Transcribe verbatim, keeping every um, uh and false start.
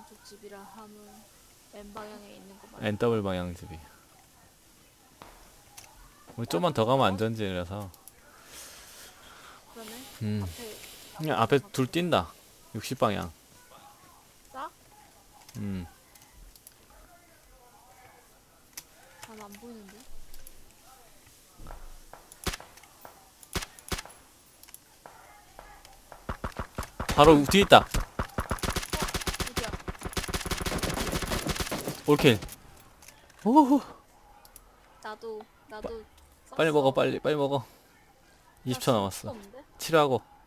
왼쪽 집이라 함은 N 방향에 있는 거 맞아? 엔 더블 방향 집이. 우리 좀만 더 가면 안전지대라서. 그러네. 음. 앞에 그냥 앞에 둘 뛴다. 육십 방향. 싸? 음. 난 안 보이는데. 바로 뒤에 있다. 어디야? 올킬. 오호. 나도 나도 빨리 쐈어. 먹어, 빨리, 빨리 먹어. 이십 초 나 남았어. 없는데? 치료하고.